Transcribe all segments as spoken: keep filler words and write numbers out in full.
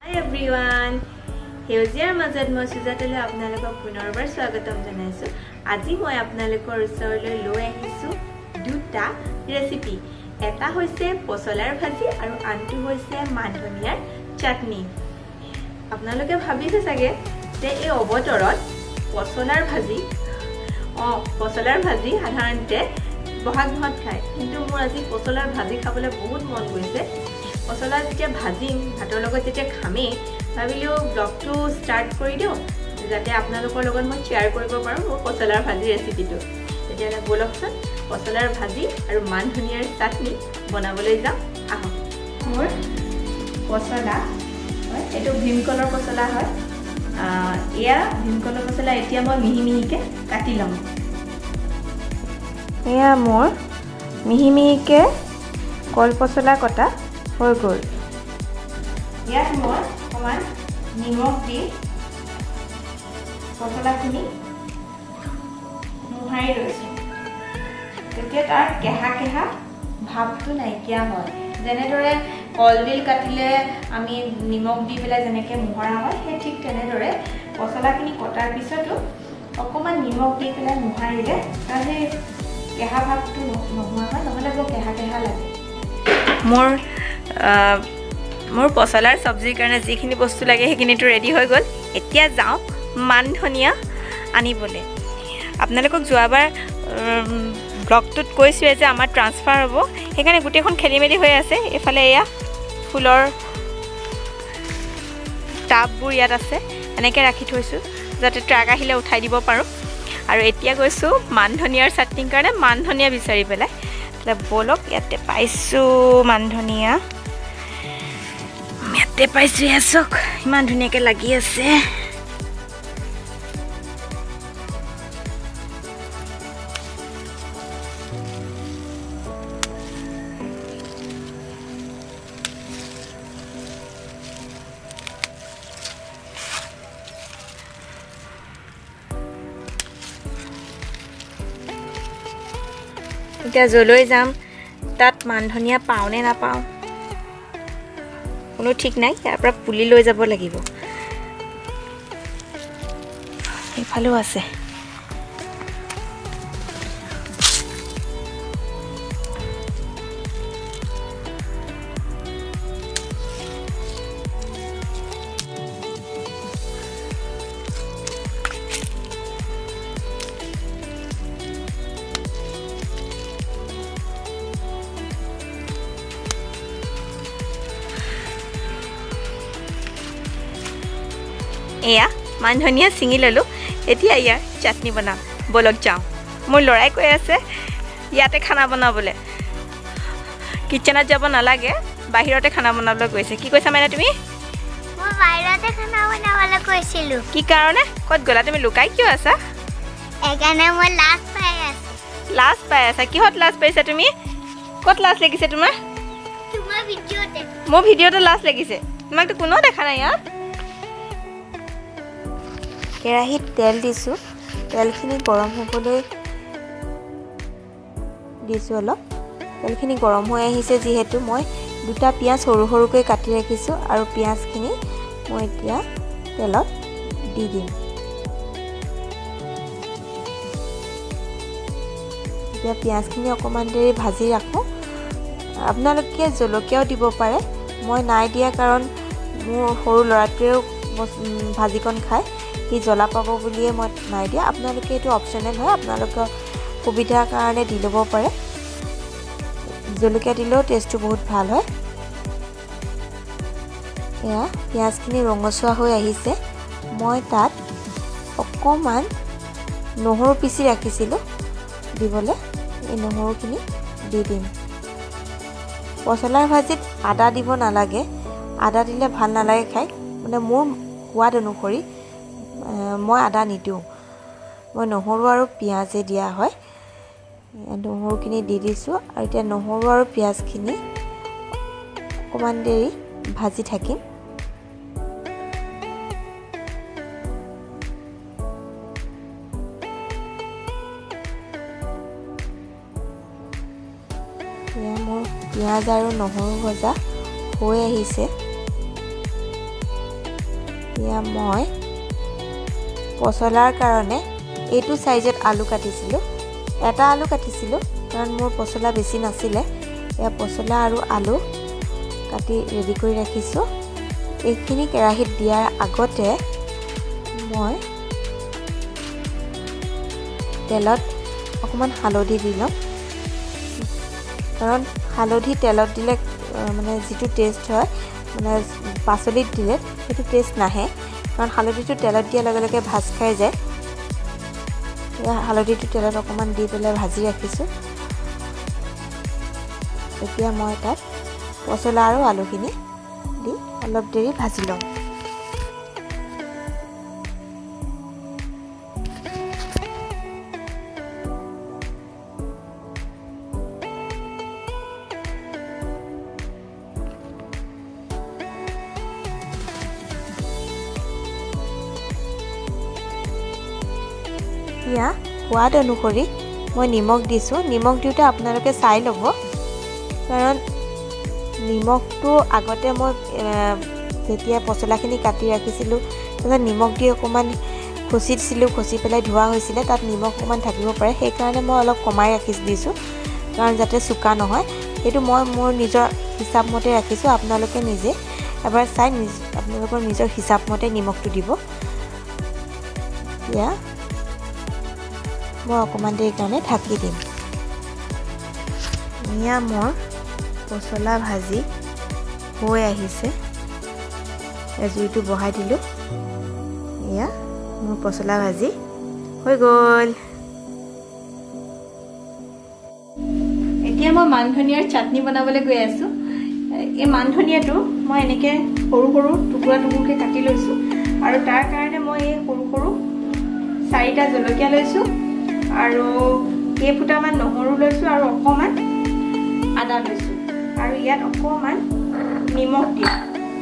Hi everyone. Heuziyar মাজত মই সুজাতলৈ আপোনালোকক পুনৰবাৰ স্বাগতম জনাইছো। আজি মই আপোনালোকৰ ওচৰলৈ লৈ আহিছো দুটা ৰেচিপি। এটা হৈছে পচলাৰ ভাজি আৰু আনটো হৈছে মানধনিয়াৰ চাটনি। আপোনালোকে ভাবিছে চাগে যে এই অবতৰত পচলাৰ ভাজি অ পচলাৰ ভাজি সাধাৰণতে বহাগ মাহত খায়, কিন্তু মোৰ আজি পচলাৰ ভাজি খাবলৈ বহুত মন গৈছে। পচলা যেতিয়া ভাজিম ভাতৰ লগত যেতিয়া খামেই ভাবিলেও ব্লগটো ষ্টাৰ্ট কৰি দিওঁ যাতে আপোনালোকৰ লগত মই শ্বেয়াৰ কৰিব পাৰোঁ মোৰ পচলাৰ ভাজি ৰেচিপিটো। তেতিয়াহ'লে বলকচোন পচলাৰ ভাজি আৰু মানধনিয়াৰ চাটনি বনাবলৈ যাওঁ আহক। মোৰ পচলা হয়, এইটো ভীমকলৰ পচলা হয়। এয়া ভীমকলৰ পচলা এতিয়া মই মিহি মিহিকৈ কাটি ল'ম। এয়া মোৰ মিহি মিহিকৈ কল পচলা কটা হৈ গ'ল। ইয়াত মই অকণমান নিমখ দি পচলাখিনি মোহাৰি লৈছোঁ, তেতিয়া তাৰ কেহা কেহা ভাৱটো নাইকিয়া হয়। যেনেদৰে কলডিল কাটিলে আমি নিমখ দি পেলাই যেনেকৈ মোহৰা হয়, সেই ঠিক তেনেদৰে পচলাখিনি কটাৰ পিছতো অকণমান নিমখ দি পেলাই মোহাৰিলে তাৰ সেই কেহা ভাৱটো নোহোৱা হয়, নহ'লে বৰ কেহা কেহা লাগে। মোৰ মোৰ পচলাৰ চব্জিৰ কাৰণে যিখিনি বস্তু লাগে সেইখিনিতো ৰেডি হৈ গ'ল। এতিয়া যাওঁ মানধনিয়া আনিবলৈ। আপোনালোকক যোৱাবাৰ ব্লগটোত কৈছোঁৱে যে আমাৰ ট্ৰান্সফাৰ হ'ব, সেইকাৰণে গোটেইখন খেলি মেলি হৈ আছে। এইফালে এয়া ফুলৰ টাববোৰ ইয়াত আছে, এনেকৈ ৰাখি থৈছোঁ যাতে ট্ৰাক আহিলে উঠাই দিব পাৰোঁ। আৰু এতিয়া গৈছোঁ মানধনিয়াৰ চাটনিৰ কাৰণে মানধনিয়া বিচাৰি পেলাই। বলক ইয়াতে পাইছোঁ মানধনিয়া, ইয়াতে পাইছোঁ। এয়া চাওক ইমান ধুনীয়াকৈ লাগি আছে। এতিয়া যলৈ যাম তাত মানধনিয়া পাওঁ নে নাপাওঁ কোনো ঠিক নাই, ইয়াৰ পৰা পুলি লৈ যাব লাগিব। এইফালেও আছে। এয়া মানধনিয়া ছিঙি ল'লোঁ। এতিয়া ইয়াৰ চাটনি বনাম, বলক যাওঁ। মোৰ ল'ৰাই কৈ আছে ইয়াতে খানা বনাবলৈ, কিটচেনত যাব নালাগে, বাহিৰতে খানা বনাবলৈ কৈছে। কি কৈছা মানে তুমি? মই বাহিৰতে খানা বনাবলৈ কৈছিলোঁ। কি কাৰণে? ক'ত গ'লা তুমি? লুকাই কিয় আছা? সেইকাৰণে মই লাজ পাই আছোঁ। লাজ পাই আছা? কিহত লাজ পাইছা তুমি? ক'ত লাজ লাগিছে তোমাৰ? তোমাৰ ভিডিঅ'তে। মোৰ ভিডিঅ'তে লাজ লাগিছে? তোমাকতো কোনেও দেখা নাই ইয়াত। কেৰাহীত তেল দিছোঁ, তেলখিনি গৰম হ'বলৈ দিছোঁ অলপ। তেলখিনি গৰম হৈ আহিছে যিহেতু মই দুটা পিঁয়াজ সৰু সৰুকৈ কাটি ৰাখিছোঁ আৰু পিঁয়াজখিনি মই এতিয়া তেলত দি দিম। এতিয়া পিঁয়াজখিনি অকণমান দেৰি ভাজি ৰাখোঁ। আপোনালোকে জলকীয়াও দিব পাৰে, মই নাই দিয়া কাৰণ মোৰ সৰু ল'ৰাটোৱেও ভাজিকণ খায়, সি জ্বলা পাব বুলিয়ে মই নাই দিয়া। আপোনালোকে এইটো অপশ্যনেল হয়, আপোনালোকৰ সুবিধাৰ কাৰণে দি ল'ব পাৰে। জলকীয়া দিলেও টেষ্টটো বহুত ভাল হয়। এয়া পিঁয়াজখিনি ৰঙচুৱা হৈ আহিছে। মই তাত অকণমান নহৰু পিচি ৰাখিছিলোঁ দিবলৈ, এই নহৰুখিনি দি দিম। পচলাৰ ভাজিত আদা দিব নালাগে, আদা দিলে ভাল নালাগে খাই, মানে মোৰ সোৱাদ অনুসৰি মই আদা নিদিওঁ, মই নহৰু আৰু পিঁয়াজে দিয়া হয়। নহৰুখিনি দি দিছোঁ আৰু এতিয়া নহৰু আৰু পিঁয়াজখিনি অকণমান দেৰি ভাজি থাকিম। এয়া মোৰ পিঁয়াজ আৰু নহৰু ভজা হৈ আহিছে। এয়া মই পচলাৰ কাৰণে এইটো সাইজত আলু কাটিছিলোঁ এটা আলু কাটিছিলোঁ কাৰণ মোৰ পচলা বেছি নাছিলে এয়া পচলা আৰু আলু কাটি ৰেডি কৰি ৰাখিছোঁ এইখিনি কেৰাহীত দিয়াৰ আগতে মই তেলত অকমান হালধি দি লম কাৰণ হালধি তেলত দিলে মানে যেটো টেষ্ট হয় মানে পাচলিত দিলে সেইটো টেষ্ট নাহে কাৰণ হালধিটো তেলত দিয়াৰ লগে লগে ভাজ খাই যায় এয়া হালধিটো তেলত অকমান দি পেলাই ভাজি ৰাখিছোঁ এতিয়া মই তাত পচলা আৰু আলুখিনি দি অলপ দেৰি ভাজি লম ইয়া সোৱাদ অনুসৰি মই নিমখ দিছোঁ নিমখ দিওঁতে আপোনালোকে চাই ল'ব কাৰণ নিমখটো আগতে মই যেতিয়া পচলাখিনি কাটি ৰাখিছিলোঁ তাৰপিছত নিমখ দি অকণমান খচি দিছিলোঁ খচি পেলাই ধোৱা হৈছিলে তাত নিমখ অকণমান থাকিব পাৰে সেইকাৰণে মই অলপ কমাই ৰাখি দিছোঁ কাৰণ যাতে চোকা নহয় সেইটো মই মোৰ নিজৰ হিচাপ মতে ৰাখিছোঁ আপোনালোকে নিজে এবাৰ চাই নিজ আপোনালোকৰ নিজৰ হিচাপ মতে নিমখটো দিব ইয়া মই অকণমান দেৰি কাৰণে ঢাকি দিম এয়া মোৰ পচলা ভাজি হৈ আহিছে জুইটো বহাই দিলোঁ এয়া মোৰ পচলা ভাজি হৈ গ'ল এতিয়া মই মান ধনিয়াৰ চাটনি বনাবলৈ গৈ আছোঁ এই মান ধনিয়াটো মই এনেকৈ সৰু সৰু টুকুৰা টুকুৰকৈ কাটি লৈছোঁ আৰু তাৰ কাৰণে মই এই সৰু সৰু চাৰিটা জলকীয়া লৈছোঁ আৰু কেইফুটামান নহৰু লৈছোঁ আৰু অকণমান আদা লৈছোঁ আৰু ইয়াত অকণমান নিমখ দিম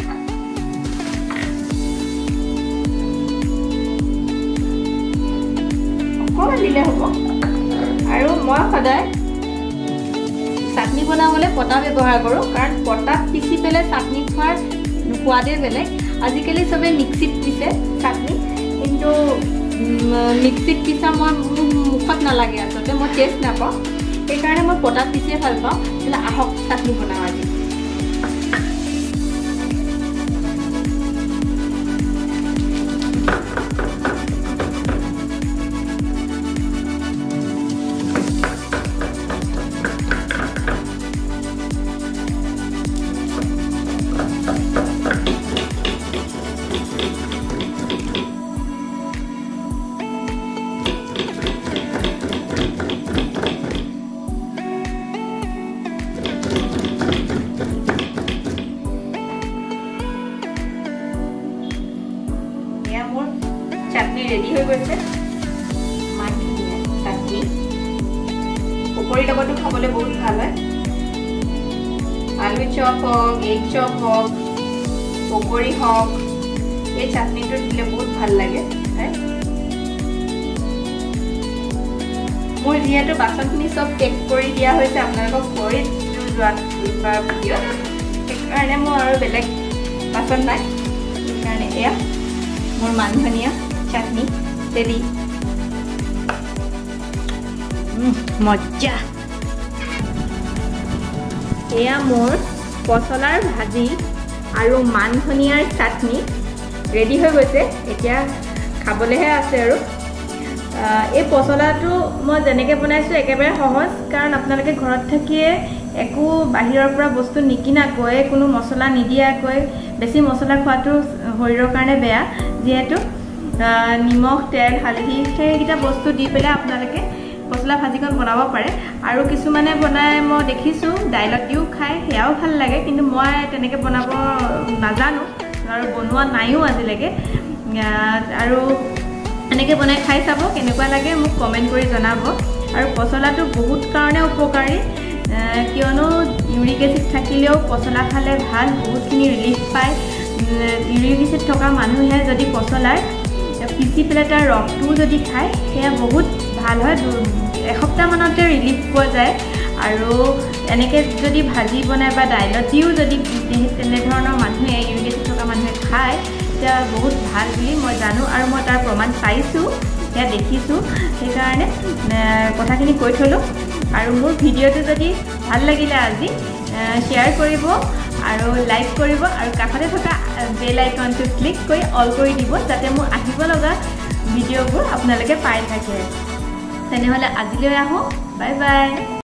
অকণমান দিলে হ'ব আৰু মই সদায় চাটনি বনাবলৈ পটা ব্যৱহাৰ কৰোঁ কাৰণ পটাত পিচি পেলাই চাটনি খোৱাৰ সোৱাদেই বেলেগ আজিকালি চবে মিক্সিত পিছে চাটনি কিন্তু মিক্সিত পিছা মই মুখত নালাগে আচলতে মই টেষ্ট নাপাওঁ সেইকাৰণে মই পটাত পিছিয়ে ভাল পাওঁ তেতিয়াহ'লে আহক চাটনি বনাওঁ আজি চাটনি ৰেডি হৈ গৈছে মান ধনিয়া চাটনি পকৰীৰ লগতো খাবলৈ বহুত ভাল হয় আলু চপ হওক এগ চপ হওক পকৰী হওক এই চাটনিটো দিলে বহুত ভাল লাগে মোৰ যিহেতু বাচনখিনি চব পেক কৰি দিয়া হৈছে আপোনালোকক কৈ যোৱা ভিডিঅ'ত সেইকাৰণে মোৰ আৰু বেলেগ বাচন নাই সেইকাৰণে এয়া মোৰ মান ধনিয়া চাটনি ৰেডি মজ্জা এয়া মোৰ পচলাৰ ভাজি আৰু মান ধনিয়াৰ চাটনি ৰেডি হৈ গৈছে এতিয়া খাবলৈহে আছে আৰু এই পচলাটো মই যেনেকৈ বনাইছোঁ একেবাৰে সহজ কাৰণ আপোনালোকে ঘৰত থাকিয়ে একো বাহিৰৰ পৰা বস্তু নিকিনাকৈ কোনো মছলা নিদিয়াকৈ বেছি মছলা খোৱাটো শৰীৰৰ কাৰণে বেয়া যিহেতু নিমখ তেল হালধি সেইকেইটা বস্তু দি পেলাই আপোনালোকে পচলা ভাজিখন বনাব পাৰে আৰু কিছুমানে বনাই মই দেখিছোঁ দাইলত দিও খায় সেয়াও ভাল লাগে কিন্তু মই তেনেকৈ বনাব নাজানো আৰু বনোৱা নাইও আজিলৈকে আৰু এনেকৈ বনাই খাই চাব কেনেকুৱা লাগে মোক কমেণ্ট কৰি জনাব আৰু পচলাটো বহুত কাৰণে উপকাৰী কিয়নো ইউৰিক এচিড থাকিলেও পচলা খালে ভাল বহুতখিনি ৰিলিফ পায় ইউৰিক এচিড থকা মানুহে যদি পচলাৰ পিচি পেলাই তাৰ ৰসটোও যদি খায় সেয়া বহুত ভাল হয় এসপ্তাহমানতে ৰিলিফ পোৱা যায় আৰু এনেকৈ যদি ভাজি বনাই বা দাইলত দিও যদি তেনেধৰণৰ মানুহে ইউৰিক এচিড থকা মানুহে খায় তেতিয়া বহুত ভাল বুলি মই জানো আৰু মই তাৰ প্ৰমাণ পাইছোঁ সেয়া দেখিছোঁ সেইকাৰণে কথাখিনি কৈ থলোঁ আৰু মোৰ ভিডিঅ'টো যদি ভাল লাগিলে আজি শ্বেয়াৰ কৰিব আৰু লাইক কৰিব আৰু কাষতে থকা বেল আইকনটো ক্লিক কৰি অল কৰি দিব যাতে মোৰ আহিব লগা ভিডিঅ'বোৰ আপোনালোকে পাই থাকে তেনেহ'লে আজিলৈ আহোঁ বাই বাই